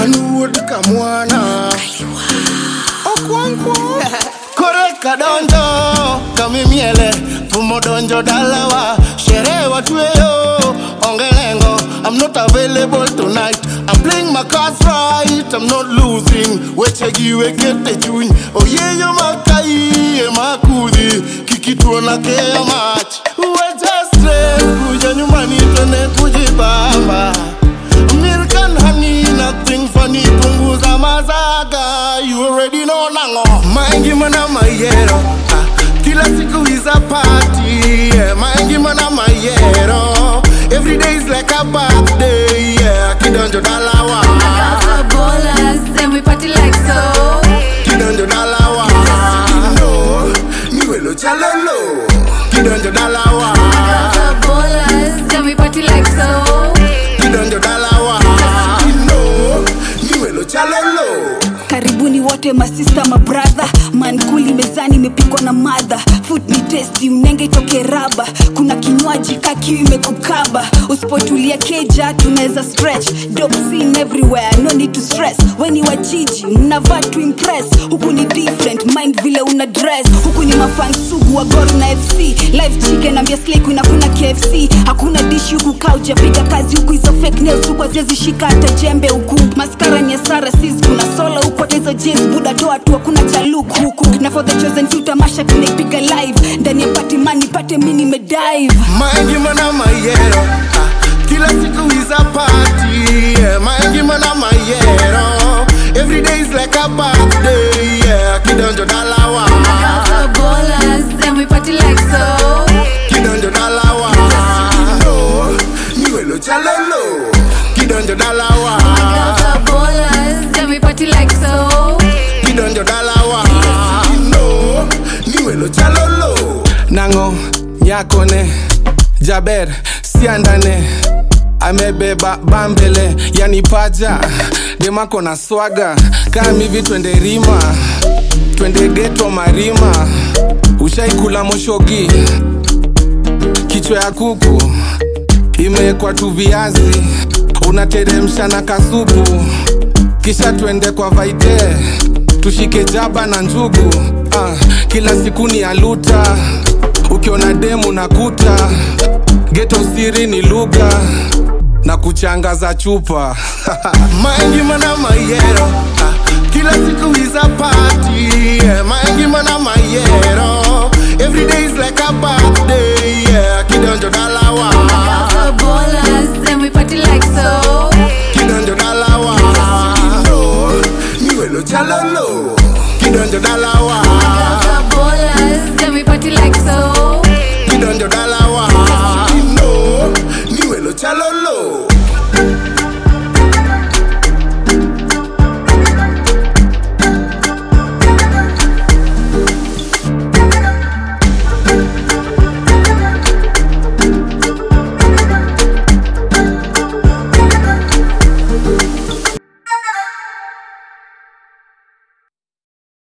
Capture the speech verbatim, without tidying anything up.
Anuod Kamwana Okwankwo Koreka donjo kami miele Fumo donjo Dala Wa Shere watueyo Ongelengo I'm not available tonight I'm playing my cards right I'm not losing Wechegiwe kete chuni Oye yo makai e makudi Kikituona kea match Wecha stress Kuja nyumani tone kujibamba Milk and honey Nothing funny Punguza mazaga You already know nango Maingi mana mayero Kila siku is a party yeah. Maingi mana mayero Every day is like a birthday yeah. Kidonjo Dala Wa I got the ballers and we party like so Kidonjo Dala Wa No Niwelo chalolo Kidonjo Dala Wa I got the ballers and we party like so Kidonjo Dala Wa No Niwelo chalolo Karibuni wote masista mabrother Mankuli mezani imepikwa na mother Food ni tasty unenge itoke raba Kuna kinywaji kakiu imekukaba Usipotulia keja tunaweza stretch Dope scene everywhere no need to stress Weni wajiji mnavaa to impress Huku ni different mind vile una dress Huku ni mafansugu wa Gor na F C Live chicken ambia slay kuna kuna K F C Hakuna dish huku kauja piga kazi huku Izo fake nails huku aziezi shika hata jembe huku Maskara ni asara sis kuna solo huku Tezo jeans buda toa tu kuna chaluku huku Na for the chosen few tamasha tunaipiga live Ndani ya party money pate mini medive Maingi mana mayero Kila siku is a party yeah. Maingi mana mayero Every day is like a birthday yeah. Kidonjo Dala Wa I got the ballers and we party like so Kidonjo Dala Wa No Niwelo chalolo Kidonjo Dala Wa I got the ballers and we party like so Kidonjo Dala Wa No Niwelo chalolo Nango nyakone Jaber siandane Amebeba bambele yani paja Demako na swaga Kami hivi twende rima Twende geto marima Ushaikula moshogi Kichwa ya kuku Imekwa tu viazi Unateremsha na kasupu Kisha twende kwa vaite Tushike jaba na njugu uh, Kila siku ni aluta Ukiona demu na kuta Geto siri ni lugha Na kuchanga za chupa Maingi mana mayero Kila siku is a party yeah. Maingi mana mayero Every day is like a birthday yeah. Kidonjo Dala Wa I got the ballers and we party like so Kidonjo Dala Wa No Niwelo chalolo Kidonjo Dala Wa